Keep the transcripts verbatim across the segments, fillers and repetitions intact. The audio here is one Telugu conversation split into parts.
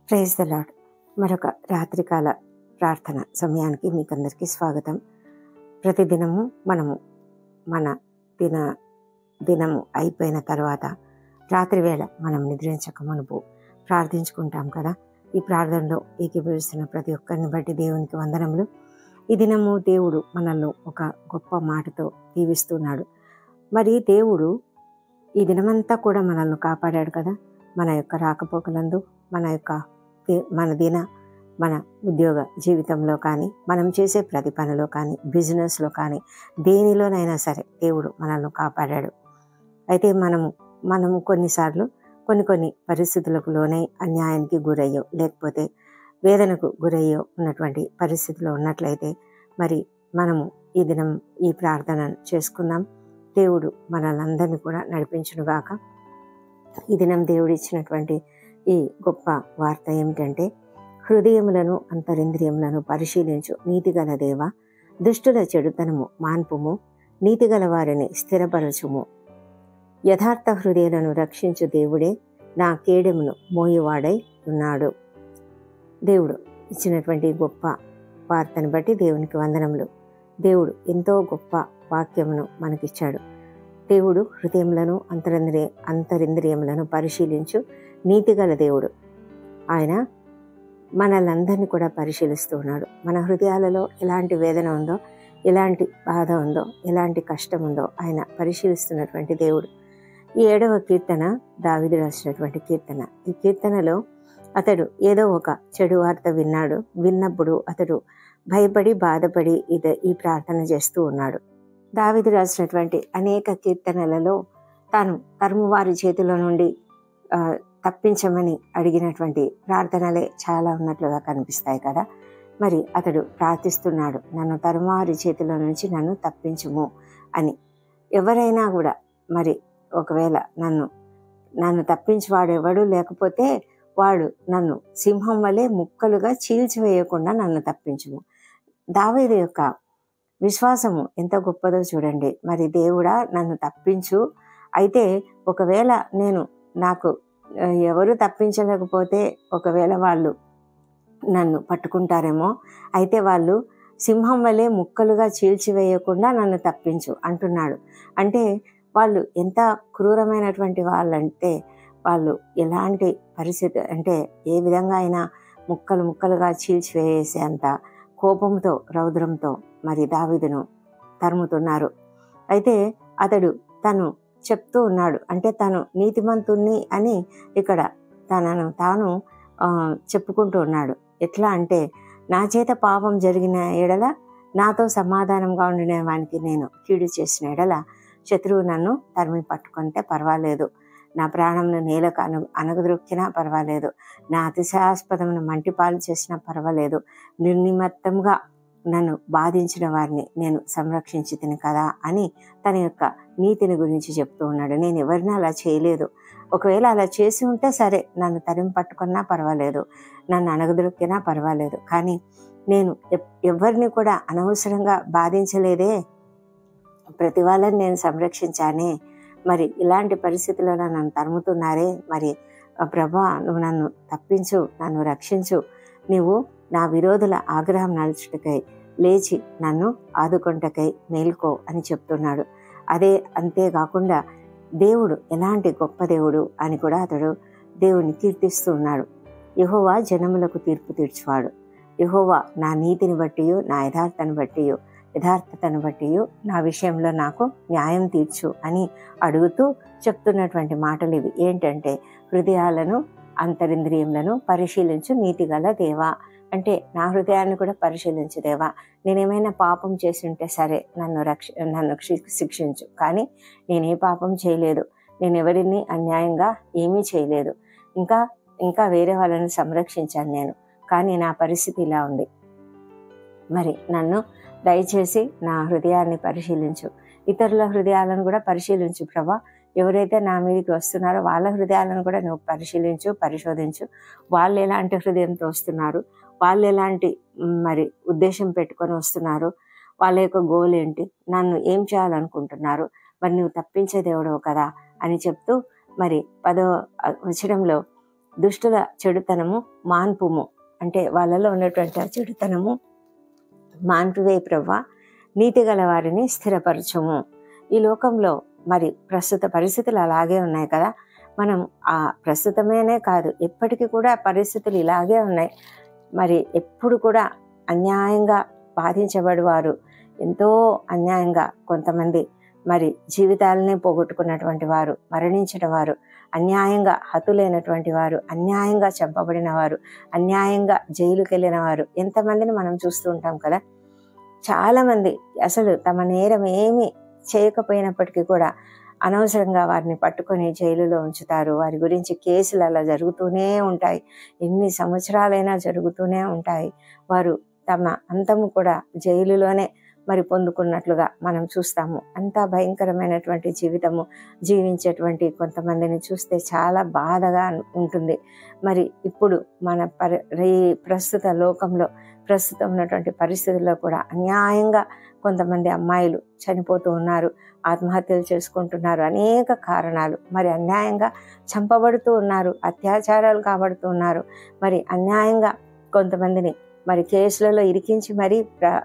Praise the lord. మరొక రాత్రికాల ప్రార్థన సమయానికి మీకందరికీ స్వాగతం. ప్రతిదినము మనము మన దిన దినము అయిపోయిన తర్వాత రాత్రి వేళ మనం నిద్రించక మునుపు ప్రార్థించుకుంటాం కదా. ఈ ప్రార్థనలో ఏకీభవిస్తున్న ప్రతి ఒక్కరిని బట్టి దేవునికి వందనములు. ఈ దినము దేవుడు మనల్ని ఒక గొప్ప మాటతో దీవిస్తున్నాడు. మరి దేవుడు ఈ దినమంతా కూడా మనల్ని కాపాడాడు కదా. మన యొక్క రాకపోకలందు, మన యొక్క మన దిన మన ఉద్యోగ జీవితంలో కానీ, మనం చేసే ప్రతి పనిలో కానీ, బిజినెస్లో కానీ, దేనిలోనైనా సరే దేవుడు మనల్ని కాపాడాడు. అయితే మనము మనము కొన్నిసార్లు కొన్ని కొన్ని పరిస్థితులకు లోనై అన్యాయానికి గురయ్యో, లేకపోతే వేదనకు గురయ్యో ఉన్నటువంటి పరిస్థితిలో ఉన్నట్లయితే మరి మనము ఈ దినం ఈ ప్రార్థన చేసుకుందాం. దేవుడు మనల్ని కూడా నడిపించునుగాక. ఈ దినం దేవుడు ఇచ్చినటువంటి ఈ గొప్ప వార్త ఏమిటంటే, హృదయములను అంతరింద్రియములను పరిశీలించు నీతిగల దేవ, దుష్టుల చెడుతనము మాన్పుము, నీతిగల వారిని స్థిరపరచుము. యథార్థ హృదయాలను రక్షించు దేవుడే నా కేడెమును మోయువాడై ఉన్నాడు. దేవుడు ఇచ్చినటువంటి గొప్ప వార్తను బట్టి దేవునికి వందనములు. దేవుడు ఎంతో గొప్ప వాక్యమును మనకిచ్చాడు. దేవుడు హృదయములను అంతరింద్రియ అంతరింద్రియములను పరిశీలించు నీతిగల దేవుడు. ఆయన మనల్ని కూడా పరిశీలిస్తూ ఉన్నాడు. మన హృదయాలలో ఎలాంటి వేదన ఉందో, ఎలాంటి బాధ ఉందో, ఎలాంటి కష్టం ఉందో ఆయన పరిశీలిస్తున్నటువంటి దేవుడు. ఈ ఏడవ కీర్తన దావీదు రాసినటువంటి కీర్తన. ఈ కీర్తనలో అతడు ఏదో ఒక చెడు వార్త విన్నాడు. విన్నప్పుడు అతడు భయపడి బాధపడి ఇద ఈ ప్రార్థన చేస్తూ ఉన్నాడు. దావీదు రాసినటువంటి అనేక కీర్తనలలో తాను తరుము వారి చేతిలో నుండి ఆ తప్పించమని అడిగినటువంటి ప్రార్థనలే చాలా ఉన్నట్లుగా కనిపిస్తాయి కదా. మరి అతడు ప్రార్థిస్తున్నాడు, నన్ను తరుమువారి చేతిలో నుంచి నన్ను తప్పించుము అని. ఎవరైనా కూడా మరి ఒకవేళ నన్ను నన్ను తప్పించేవాడు ఎవడు లేకపోతే వాడు నన్ను సింహం వలె ముక్కలుగా చీల్చివేయకుండా నన్ను తప్పించుము. దావీదు యొక్క విశ్వాసము ఎంత గొప్పదో చూడండి. మరి దేవుడా నన్ను తప్పించు, అయితే ఒకవేళ నేను నాకు ఎవరు తప్పించలేకపోతే ఒకవేళ వాళ్ళు నన్ను పట్టుకుంటారేమో, అయితే వాళ్ళు సింహం వలె ముక్కలుగా చీల్చివేయకుండా నన్ను తప్పించు అంటున్నాడు. అంటే వాళ్ళు ఎంత క్రూరమైనటువంటి వాళ్ళంటే, వాళ్ళు ఎలాంటి పరిస్థితి అంటే ఏ విధంగా అయినా ముక్కలు ముక్కలుగా చీల్చివేసే అంత కోపంతో, రౌద్రంతో మరి దావీదును తరుముతున్నారు. అయితే అతడు తను చెప్తూ ఉన్నాడు, అంటే తను నీతిమంతుణ్ణి అని ఇక్కడ తనను తాను చెప్పుకుంటూ ఉన్నాడు. ఎట్లా అంటే, నా చేత పాపం జరిగిన ఎడల నాతో సమాధానంగా ఉండిన వానికి నేను కీడు చేసిన ఎడల శత్రువు నన్ను తరిమి పట్టుకుంటే పర్వాలేదు, నా ప్రాణంను నేలకు అను అనగదొక్కినా పర్వాలేదు, నా అతిశయాస్పదమును మంటిపాలు చేసినా పర్వాలేదు, నిర్నిమిత్తంగా నన్ను బాధించిన వారిని నేను సంరక్షించి తిని కదా అని తన యొక్క నీతిని గురించి చెప్తూ ఉన్నాడు. నేను ఎవరిని అలా చేయలేదు, ఒకవేళ అలా చేసి ఉంటే సరే, నన్ను తరిమి పట్టుకున్నా పర్వాలేదు, నన్ను అనగదొక్కినా పర్వాలేదు, కానీ నేను ఎవరిని కూడా అనవసరంగా బాధించలేదే, ప్రతి వాళ్ళని నేను సంరక్షించానే. మరి ఇలాంటి పరిస్థితుల్లో నన్ను తరుముతున్నారే, మరి ప్రభా నువ్వు నన్ను తప్పించు, నన్ను రక్షించు, నీవు నా విరోధుల ఆగ్రహం నలుచుటకై లేచి నన్ను ఆదుకొంటకై మేల్కో అని చెప్తున్నాడు. అదే అంతేకాకుండా దేవుడు ఎలాంటి గొప్ప దేవుడు అని కూడా అతడు దేవుని కీర్తిస్తూ ఉన్నాడు. యెహోవా జనములకు తీర్పు తీర్చువాడు, యెహోవా నా నీతిని బట్టి, నా యథార్థను బట్టి, యథార్థతను బట్టి నా విషయంలో నాకు న్యాయం తీర్చు అని అడుగుతూ చెప్తున్నటువంటి మాటలు ఇవి. ఏంటంటే, హృదయాలను అంతరింద్రియములను పరిశీలించు నీతిగల దేవా, అంటే నా హృదయాన్ని కూడా పరిశీలించు దేవా. నేనేమైనా పాపం చేసి ఉంటే సరే, నన్ను రక్ష నన్ను శిక్షించు, కానీ నేనే పాపం చేయలేదు, నేను ఎవరిని అన్యాయంగా ఏమీ చేయలేదు, ఇంకా ఇంకా వేరే వాళ్ళని సంరక్షించాను నేను, కానీ నా పరిస్థితి ఇలా ఉంది. మరి నన్ను దయచేసి నా హృదయాన్ని పరిశీలించు, ఇతరుల హృదయాలను కూడా పరిశీలించు ప్రభా. ఎవరైతే నా మీదకి వస్తున్నారో వాళ్ళ హృదయాలను కూడా నువ్వు పరిశీలించు, పరిశోధించు. వాళ్ళు ఎలాంటి హృదయంతో వస్తున్నారు, వాళ్ళు ఎలాంటి మరి ఉద్దేశం పెట్టుకొని వస్తున్నారు, వాళ్ళ యొక్క గోల్ ఏంటి, నన్ను ఏం చేయాలనుకుంటున్నారు, మరి నువ్వు తప్పించే దేవుడవు కదా అని చెప్తూ మరి పదో వచనంలో దుష్టుల చెడుతనము మాన్పుము, అంటే వాళ్ళలో ఉన్నటువంటి ఆ చెడుతనము మాన్పువే ప్రవ్వా, నీతి గల వారిని స్థిరపరచుము. ఈ లోకంలో మరి ప్రస్తుత పరిస్థితులు అలాగే ఉన్నాయి కదా. మనం ఆ ప్రస్తుతమేనే కాదు, ఎప్పటికీ కూడా పరిస్థితులు ఇలాగే ఉన్నాయి. మరి ఎప్పుడు కూడా అన్యాయంగా బాధించబడివారు, ఎంతో అన్యాయంగా కొంతమంది మరి జీవితాలనే పోగొట్టుకున్నటువంటి వారు, మరణించిన వారు, అన్యాయంగా హతులైనటువంటి వారు, అన్యాయంగా చంపబడిన వారు, అన్యాయంగా జైలుకి వెళ్ళిన వారు, ఎంతమందిని మనం చూస్తూ ఉంటాం కదా. చాలామంది అసలు తమ నేరం ఏమీ చేయకపోయినప్పటికీ కూడా అనవసరంగా వారిని పట్టుకొని జైలులో ఉంచుతారు. వారి గురించి కేసులు అలా జరుగుతూనే ఉంటాయి, ఎన్ని సంవత్సరాలైనా జరుగుతూనే ఉంటాయి. వారు తమ అంతము కూడా జైలులోనే మరి పొందుకున్నట్లుగా మనం చూస్తాము. అంతా భయంకరమైనటువంటి జీవితము జీవించేటువంటి కొంతమందిని చూస్తే చాలా బాధగా ఉంటుంది. మరి ఇప్పుడు మన పరి ప్రస్తుత లోకంలో ప్రస్తుతం ఉన్నటువంటి పరిస్థితుల్లో కూడా అన్యాయంగా కొంతమంది అమ్మాయిలు చనిపోతూ ఉన్నారు, ఆత్మహత్యలు చేసుకుంటున్నారు. అనేక కారణాలు, మరి అన్యాయంగా చంపబడుతూ ఉన్నారు, అత్యాచారాలు కాబడుతూ ఉన్నారు, మరి అన్యాయంగా కొంతమందిని మరి కేసులలో ఇరికించి మరీ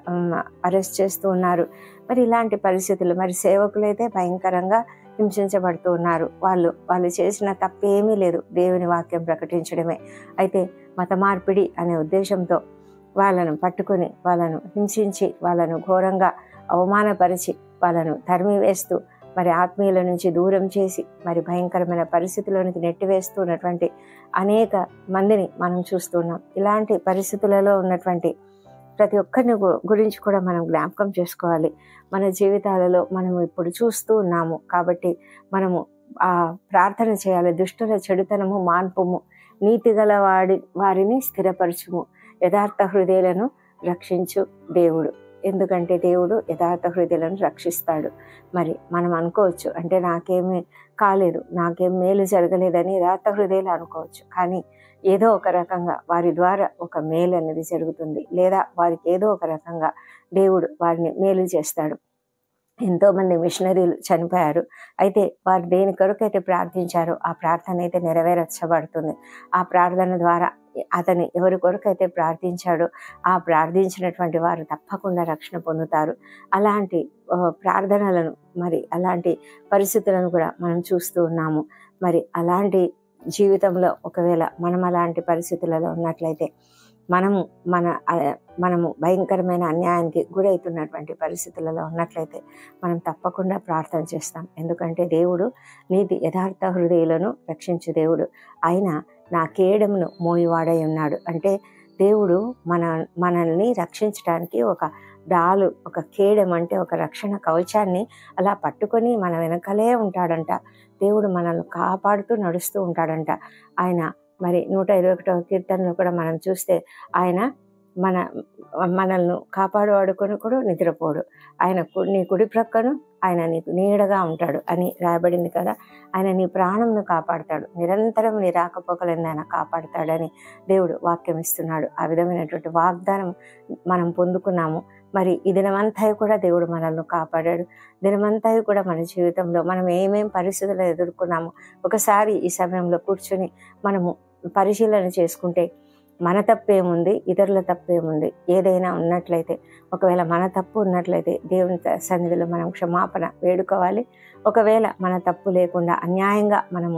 అరెస్ట్ చేస్తూ ఉన్నారు. మరి ఇలాంటి పరిస్థితులు, మరి సేవకులైతే భయంకరంగా హింసించబడుతూ ఉన్నారు. వాళ్ళు వాళ్ళు చేసిన తప్పేమీ లేదు, దేవుని వాక్యం ప్రకటించడమే. అయితే మత మార్పిడి అనే ఉద్దేశంతో వాళ్ళను పట్టుకొని వాళ్ళను హింసించి వాళ్ళను ఘోరంగా అవమానపరిచి వాళ్ళను తరిమి వేస్తూ మరి ఆత్మీయుల నుంచి దూరం చేసి మరి భయంకరమైన పరిస్థితుల్లోనికి నెట్టివేస్తున్నటువంటి అనేక మందిని మనం చూస్తున్నాం. ఇలాంటి పరిస్థితులలో ఉన్నటువంటి ప్రతి ఒక్కరిని గురించి కూడా మనం జ్ఞాపకం చేసుకోవాలి. మన జీవితాలలో మనం ఇప్పుడు చూస్తూ ఉన్నాము కాబట్టి మనము ఆ ప్రార్థన చేయాలి. దుష్టుల చెడుతనము మాన్పుము, నీతి గల వాడి వారిని స్థిరపరచుము, యథార్థ హృదయాలను రక్షించు దేవుడు. ఎందుకంటే దేవుడు యథార్థ హృదయాలను రక్షిస్తాడు. మరి మనం అనుకోవచ్చు, అంటే నాకేమీ కాలేదు, నాకేం మేలు జరగలేదని యథార్థ హృదయాలు అనుకోవచ్చు. కానీ ఏదో ఒక రకంగా వారి ద్వారా ఒక మేలు అనేది జరుగుతుంది, లేదా వారికి ఏదో ఒక రకంగా దేవుడు వారిని మేలు చేస్తాడు. ఎంతోమంది మిషనరీలు చనిపోయారు, అయితే వారు దేని కొరకు అయితే ప్రార్థించారో ఆ ప్రార్థన అయితే నెరవేర్చబడుతుంది. ఆ ప్రార్థన ద్వారా అతని ఎవరి కొరకు అయితే ప్రార్థించాడో ఆ ప్రార్థించినటువంటి వారు తప్పకుండా రక్షణ పొందుతారు. అలాంటి ప్రార్థనలను మరి అలాంటి పరిస్థితులను కూడా మనం చూస్తూ ఉన్నాము. మరి అలాంటి జీవితంలో ఒకవేళ మనం అలాంటి పరిస్థితులలో ఉన్నట్లయితే మనము మన మనము భయంకరమైన అన్యాయానికి గురవుతున్నటువంటి పరిస్థితులలో ఉన్నట్లయితే మనం తప్పకుండా ప్రార్థన చేస్తాం. ఎందుకంటే దేవుడు నీతి యథార్థ హృదయులను రక్షించు దేవుడు. ఆయన నా కేడమును మోయివాడై ఉన్నాడు. అంటే దేవుడు మన మనల్ని రక్షించడానికి ఒక డాలు, ఒక కేడెం అంటే ఒక రక్షణ కవచాన్ని అలా పట్టుకొని మన వెనకలే ఉంటాడంట. దేవుడు మనల్ని కాపాడుతూ నడుస్తూ ఉంటాడంట. ఆయన మరి నూట ఇరవై ఒకటవ కీర్తనలో కూడా మనం చూస్తే ఆయన మన మనల్ని కాపాడువాడుకొని కూడా నిద్రపోడు, ఆయన నీ కుడి ప్రక్కను ఆయన నీకు నీడగా ఉంటాడు అని రాయబడింది కదా. ఆయన నీ ప్రాణంను కాపాడుతాడు, నిరంతరం నీ రాకపోకలను ఆయన కాపాడుతాడని దేవుడు వాక్యం ఇస్తున్నాడు. ఆ విధమైనటువంటి వాగ్దానం మనం పొందుకున్నాము. మరి ఈ దినమంతా కూడా దేవుడు మనల్ని కాపాడాడు. దినమంతా కూడా మన జీవితంలో మనం ఏమేం పరిస్థితులు ఎదుర్కొన్నాము ఒకసారి ఈ సమయంలో కూర్చొని మనము పరిశీలన చేసుకుంటే మన తప్పేముంది, ఇతరుల తప్పేముంది, ఏదైనా ఉన్నట్లయితే ఒకవేళ మన తప్పు ఉన్నట్లయితే దేవుని సన్నిధిలో మనం క్షమాపణ వేడుకోవాలి. ఒకవేళ మన తప్పు లేకుండా అన్యాయంగా మనము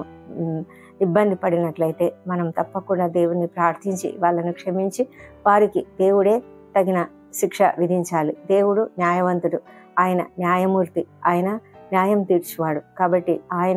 ఇబ్బంది పడినట్లయితే మనం తప్పకుండా దేవుని ప్రార్థించి వాళ్ళను క్షమించి వారికి దేవుడే తగిన శిక్ష విధించాలి. దేవుడు న్యాయవంతుడు, ఆయన న్యాయమూర్తి, ఆయన న్యాయం తీర్చువాడు. కాబట్టి ఆయన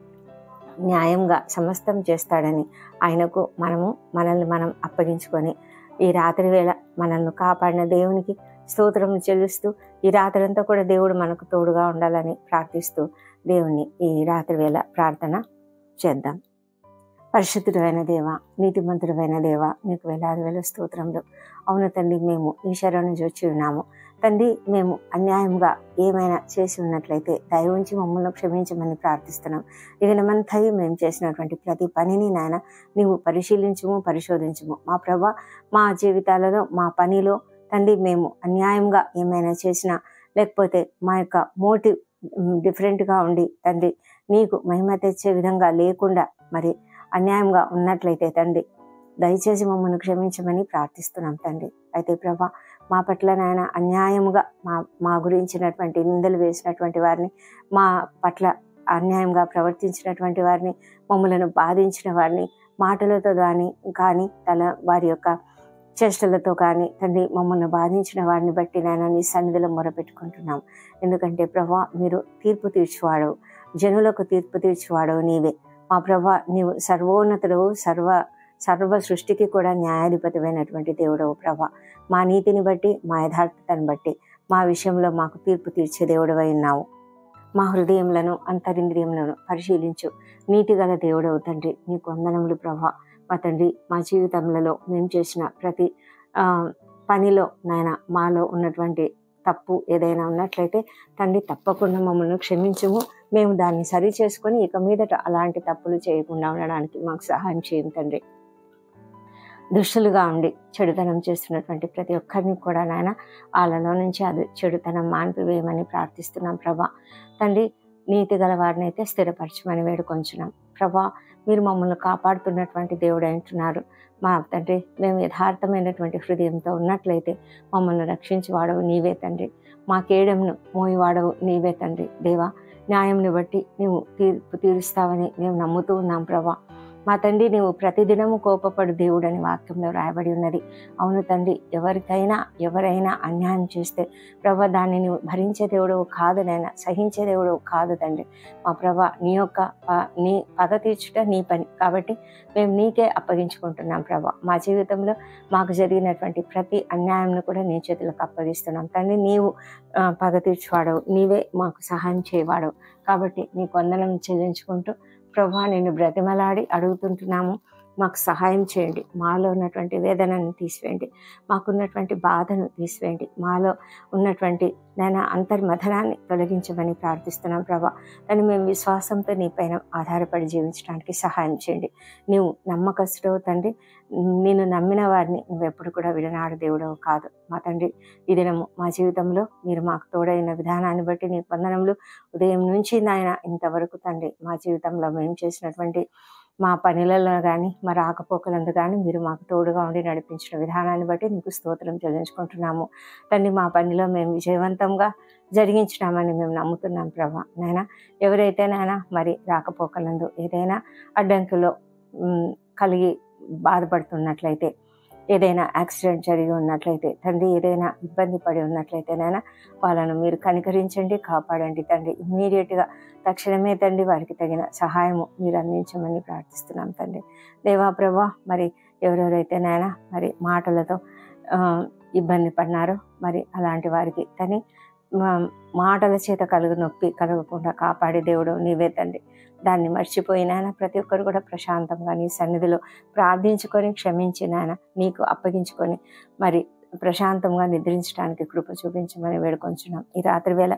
న్యాయంగా సమస్తం చేస్తాడని ఆయనకు మనము మనల్ని మనం అప్పగించుకొని ఈ రాత్రి వేళ మనల్ని కాపాడిన దేవునికి స్తోత్రం చెల్లిస్తూ ఈ రాత్రి అంతా కూడా దేవుడు మనకు తోడుగా ఉండాలని ప్రార్థిస్తూ దేవుణ్ణి ఈ రాత్రి వేళ ప్రార్థన చేద్దాం. పరిశుద్ధుడైన దేవ, నీతిమంతుడైన దేవ, నీకు వేలాది వేల స్తోత్రములు. అవును తండ్రి, మేము ఈ శరణు వచ్చి ఉన్నాము తండ్రి. మేము అన్యాయంగా ఏమైనా చేసి ఉన్నట్లయితే దయ ఉంచి మమ్మల్ని క్షమించమని ప్రార్థిస్తున్నాం. ఈ దినమంతయు మేము చేసినటువంటి ప్రతి పనిని నాయన నీవు పరిశీలించుము, పరిశోధించుము. మా ప్రభా, మా జీవితాలలో మా పనిలో తండ్రి మేము అన్యాయంగా ఏమైనా చేసినా, లేకపోతే మా యొక్క మోటివ్ డిఫరెంట్గా ఉండి తండ్రి నీకు మహిమ తెచ్చే విధంగా లేకుండా మరి అన్యాయంగా ఉన్నట్లయితే తండ్రి దయచేసి మమ్మల్ని క్షమించమని ప్రార్థిస్తున్నాం తండ్రి. అయితే ప్రభా మా పట్ల నాయన అన్యాయముగా మా మా గురించినటువంటి నిందలు వేసినటువంటి వారిని, మా పట్ల అన్యాయంగా ప్రవర్తించినటువంటి వారిని, మమ్మలను బాధించిన వారిని మాటలతో కానీ కానీ తన వారి యొక్క చేష్టలతో కానీ తండ్రి మమ్మల్ని బాధించిన వారిని బట్టి నాయన నీ సన్నిధిలో మొరపెట్టుకుంటున్నాం. ఎందుకంటే ప్రభా మీరు తీర్పు తీర్చువాడవు, జనులకు తీర్పు తీర్చువాడవు నీవే. మా ప్రభా నీవు సర్వోన్నతుడవు, సర్వ సర్వ సృష్టికి కూడా న్యాయాధిపతిమైనటువంటి దేవుడవు ప్రభా. మా నీతిని బట్టి, మా యథార్థతను బట్టి మా విషయంలో మాకు తీర్పు తీర్చే దేవుడవై ఉన్నావు. మా హృదయములను అంతరింద్రియములను పరిశీలించు నీతి గల దేవుడవు తండ్రి. నీకు వందనములు ప్రభా. మా తండ్రి మా జీవితంలో మేము చేసిన ప్రతి ఆ పనిలో నాయన మాలో ఉన్నటువంటి తప్పు ఏదైనా ఉన్నట్లయితే తండ్రి తప్పకుండా మమ్మల్ని క్షమించుము. మేము దాన్ని సరి చేసుకొని ఇక మీదట అలాంటి తప్పులు చేయకుండా ఉండడానికి మాకు సహాయం చేయం తండ్రి. దుష్టులుగా ఉండి చెడుతనం చేస్తున్నటువంటి ప్రతి ఒక్కరిని కూడా నాయన వాళ్ళలో నుంచి అది చెడుతనం మాన్పివేయమని ప్రార్థిస్తున్నాం ప్రభా. తండ్రి నీతి గల వారిని అయితే స్థిరపరచమని వేడుకొంచున్నాం ప్రభా. మీరు మమ్మల్ని కాపాడుతున్నటువంటి దేవుడు అంటున్నారు మా తండ్రి. మేము యథార్థమైనటువంటి హృదయంతో ఉన్నట్లయితే మమ్మల్ని రక్షించి వాడవు నీవే తండ్రి. మా కేడమును మోయివాడవు నీవే తండ్రి. దేవా న్యాయంని బట్టి నీవు తీర్పు తీరుస్తావని మేము నమ్ముతూ ఉన్నాం ప్రభా. మా తండ్రి నీవు ప్రతిదినము కోపపడు దేవుడు అని వాక్యంలో రాయబడి ఉన్నది. అవును తండ్రి, ఎవరికైనా ఎవరైనా అన్యాయం చేస్తే ప్రభా దాన్ని నీవు భరించే దేవుడు కాదు నైనా, సహించే దేవుడు కాదు తండ్రి. మా ప్రభా నీ యొక్క నీ పగ తీర్చుట నీ పని కాబట్టి మేము నీకే అప్పగించుకుంటున్నాం ప్రభా. మా జీవితంలో మాకు జరిగినటువంటి ప్రతి అన్యాయంను కూడా నీ చేతులకు అప్పగిస్తున్నాం తండ్రి. నీవు పగ తీర్చువాడవు, నీవే మాకు సహాయం చేయవాడవు కాబట్టి నీకు వందనం చెల్లించుకుంటూ ప్రభా నేను బ్రతిమలాడి అడుగుతుంటున్నాము. మాకు సహాయం చేయండి. మాలో ఉన్నటువంటి వేదనను తీసివేయండి, మాకున్నటువంటి బాధను తీసివేయండి, మాలో ఉన్నటువంటి నేను అంతర్మథనాన్ని తొలగించమని ప్రార్థిస్తున్నాం ప్రభా. కానీ మేము విశ్వాసంతో నీ పైన ఆధారపడి జీవించడానికి సహాయం చేయండి. నీవు నమ్మకస్తుడవు తండ్రి. నేను నమ్మిన వారిని నువ్వు ఎప్పుడు కూడా విడనాడు దేవుడవు కాదు మా తండ్రి. ఈ దినము మా జీవితంలో మీరు మాకు తోడైన విధానాన్ని బట్టి నీ వందనములు. ఉదయం నుంచి నాయన ఇంతవరకు తండ్రి మా జీవితంలో మేము చేసినటువంటి మా పనులలో కానీ మా రాకపోకలందు కానీ మీరు మాకు తోడుగా ఉండి నడిపించిన విధానాన్ని బట్టి నీకు స్తోత్రం చెల్లించుకుంటున్నాము తండ్రి. మా పనిలో మేము విజయవంతంగా జరిగించినామని మేము నమ్ముతున్నాం ప్రభా. నాయన ఎవరైతే నాయన మరి రాకపోకలందు ఏదైనా అడ్డంకులో కలిగి బాధపడుతున్నట్లయితే, ఏదైనా యాక్సిడెంట్ జరిగి ఉన్నట్లయితే తండ్రి, ఏదైనా ఇబ్బంది పడి ఉన్నట్లయితే నాయన వాళ్ళను మీరు కనికరించండి, కాపాడండి తండ్రి. ఇమ్మీడియట్గా తక్షణమే తండ్రి వారికి తగిన సహాయము మీరు అందించమని ప్రార్థిస్తున్నాం తండ్రి. దేవా ప్రభా మరి ఎవరెవరైతే నాయన మరి మాటలతో ఇబ్బంది పడినారో మరి అలాంటి వారికి తని మాటల చేత కలుగు నొప్పి కలగకుండా కాపాడే దేవుడు నీవే తండ్రి. దాన్ని మర్చిపోయి నాయన ప్రతి ఒక్కరు కూడా ప్రశాంతంగా నీ సన్నిధిలో ప్రార్థించుకొని క్షమించి నాయన నీకు అప్పగించుకొని మరి ప్రశాంతంగా నిద్రించడానికి కృప చూపించమని వేడుకొంచున్నాం. ఈ రాత్రి వేళ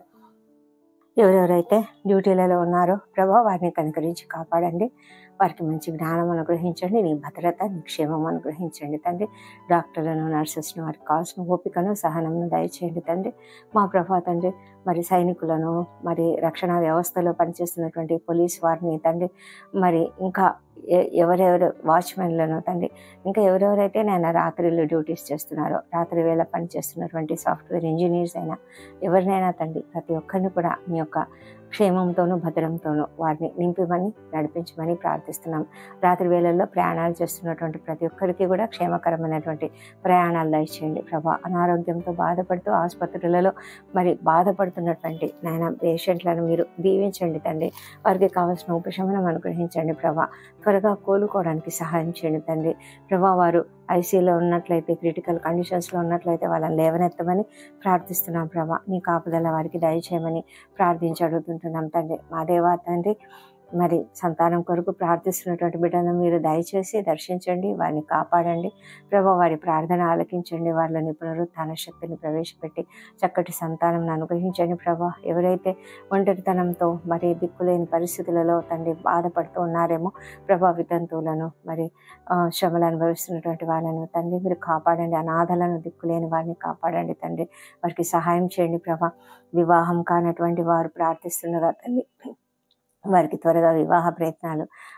ఎవరెవరైతే డ్యూటీలలో ఉన్నారో ప్రభా వారిని కనికరించి కాపాడండి. వారికి మంచి జ్ఞానం అనుగ్రహించండి, నీ భద్రత నీ క్షేమం అనుగ్రహించండి తండ్రి. డాక్టర్లను నర్సెస్ను వారికి కావాల్సిన ఓపికను సహనమును దయచేయండి తండ్రి. మా ప్రభా తండ్రి మరి సైనికులను మరి రక్షణ వ్యవస్థలో పనిచేస్తున్నటువంటి పోలీస్ వారిని తండ్రి, మరి ఇంకా ఎవరెవరు వాచ్మెన్లను తండ్రి, ఇంకా ఎవరెవరైతే నేను రాత్రిలో డ్యూటీస్ చేస్తున్నారో రాత్రి వేళ పనిచేస్తున్నటువంటి సాఫ్ట్వేర్ ఇంజనీర్స్ అయినా ఎవరినైనా తండ్రి ప్రతి ఒక్కరిని కూడా మీ యొక్క క్షేమంతోనూ భద్రంతోనూ వారిని నింపిమని నడిపించమని ప్రార్థిస్తున్నాం. రాత్రి వేళల్లో ప్రయాణాలు చేస్తున్నటువంటి ప్రతి ఒక్కరికి కూడా క్షేమకరమైనటువంటి ప్రయాణాలు దయచేయండి ప్రభా. అనారోగ్యంతో బాధపడుతూ ఆసుపత్రులలో మరి బాధపడుతున్నటువంటి నాయన పేషెంట్లను మీరు దీవించండి తండ్రి. వారికి కావాల్సిన ఉపశమనం అనుగ్రహించండి ప్రభా. త్వరగా కోలుకోవడానికి సహాయం చేయండి తండ్రి. ప్రభా వారు ఐసీయూలో ఉన్నట్లయితే, క్రిటికల్ కండిషన్స్లో ఉన్నట్లయితే వాళ్ళని లేవనెత్తమని ప్రార్థిస్తున్నాం ప్రభా. నీ కాపుదల వారికి దయచేయమని ప్రార్థించి అడుగుతుంటున్నాం తండ్రి. మా దేవా తండ్రి మరి సంతానం కొరకు ప్రార్థిస్తున్నటువంటి బిడ్డలను మీరు దయచేసి దర్శించండి, వారిని కాపాడండి ప్రభా. వారి ప్రార్థన ఆలకించండి, వాళ్ళని పునరుత్థాన శక్తిని ప్రవేశపెట్టి చక్కటి సంతానం అనుగ్రహించండి ప్రభా. ఎవరైతే ఒంటరితనంతో మరి దిక్కులేని పరిస్థితులలో తండ్రి బాధపడుతూ ఉన్నారేమో ప్రభా, వితంతువులను మరి శ్రమలు అనుభవిస్తున్నటువంటి వాళ్ళను తండ్రి మీరు కాపాడండి. అనాథలను దిక్కులేని వారిని కాపాడండి తండ్రి. వారికి సహాయం చేయండి ప్రభా. వివాహం కానటువంటి వారు ప్రార్థిస్తున్నదా తండ్రి, వారికి త్వరగా వివాహ ప్రయత్నాలు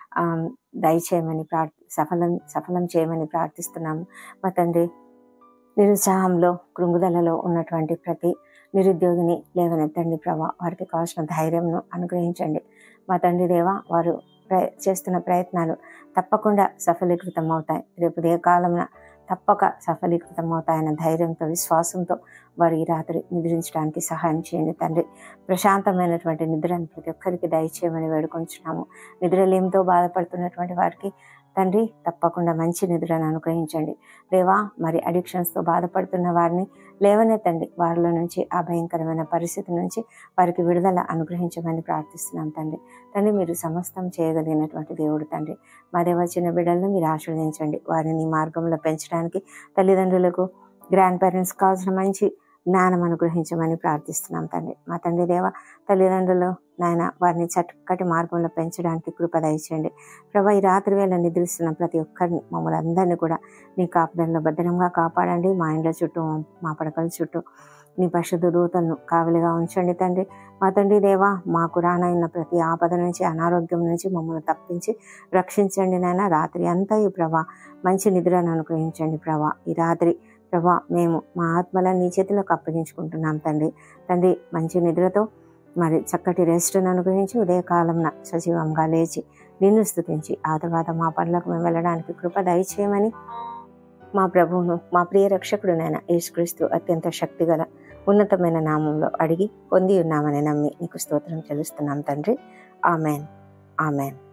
దయచేయమని ప్రార్ సఫలం సఫలం చేయమని ప్రార్థిస్తున్నాము. మా తండ్రి, నిరుత్సాహంలో కృంగుదలలో ఉన్నటువంటి ప్రతి నిరుద్యోగిని లేవనెత్తండి ప్రభా. వారికి కావాల్సిన ధైర్యంను అనుగ్రహించండి. మా తండ్రి దేవ, వారు ప్ర చేస్తున్న ప్రయత్నాలు తప్పకుండా సఫలీకృతం అవుతాయి. రేపు ఉదయ కాలంలో తప్పక సఫలీకృతం అవుతాయన్న ధైర్యంతో, విశ్వాసంతో వారు ఈ రాత్రి నిద్రించడానికి సహాయం చేయండి తండ్రి. ప్రశాంతమైనటువంటి నిద్రను ప్రతి ఒక్కరికి దయచేయమని వేడుకొంచున్నాము. నిద్రలేమితో బాధపడుతున్నటువంటి వారికి తండ్రి తప్పకుండా మంచి నిద్రను అనుగ్రహించండి దేవా. మరి అడిక్షన్స్తో బాధపడుతున్న వారిని లేవనెత్తండి. వారిలో నుంచి ఆ భయంకరమైన పరిస్థితి నుంచి వారికి విడుదల అనుగ్రహించమని ప్రార్థిస్తున్నాం తండ్రి. తండ్రి, మీరు సమస్తం చేయగలిగినటువంటి దేవుడు తండ్రి. మా దేవ, చిన్న బిడ్డలను మీరు ఆశీర్వదించండి. వారిని మార్గంలో పెంచడానికి తల్లిదండ్రులకు, గ్రాండ్ పేరెంట్స్ కావాల్సిన మంచి జ్ఞానం అనుగ్రహించమని ప్రార్థిస్తున్నాం తండ్రి. మా తండ్రి దేవ, తల్లిదండ్రులు నాయన వారిని చక్కటి మార్గంలో పెంచడానికి కృప దయచేయండి ప్రభా. ఈ రాత్రి వేళ నిద్రిస్తున్న ప్రతి ఒక్కరిని, మమ్మల్ని అందరినీ కూడా నీ కాపుదలలో భద్రంగా కాపాడండి. మా ఇండ్ల చుట్టూ, మా పడకల చుట్టూ నీ పరిశుద్ధ దూతలను కావలిగా ఉంచండి తండ్రి. మా తండ్రి దేవ, మాకు రానైన ప్రతి ఆపద నుంచి, అనారోగ్యం నుంచి మమ్మల్ని తప్పించి రక్షించండి నాయన. రాత్రి అంతా ఈ ప్రభా మంచి నిద్రను అనుగ్రహించండి ప్రభా. ఈ రాత్రి ప్రభా మేము మా ఆత్మలను నీ చేతిలోకి అప్పగించుకుంటున్నాం తండ్రి. తండ్రి, మంచి నిద్రతో మరి చక్కటి రెస్ట్ను అనుగ్రహించి ఉదయకాలంన సజీవంగా లేచి నిన్ను స్తుతించి ఆ తర్వాత మా పనులకు మేము వెళ్ళడానికి కృప దయచేయమని మా ప్రభువును, మా ప్రియ రక్షకుడునైన యేసుక్రీస్తు అత్యంత శక్తిగల ఉన్నతమైన నామంలో అడిగి పొంది ఉన్నామని నమ్మి నీకు స్తోత్రం చెల్లిస్తున్నాం తండ్రి. Amen, amen.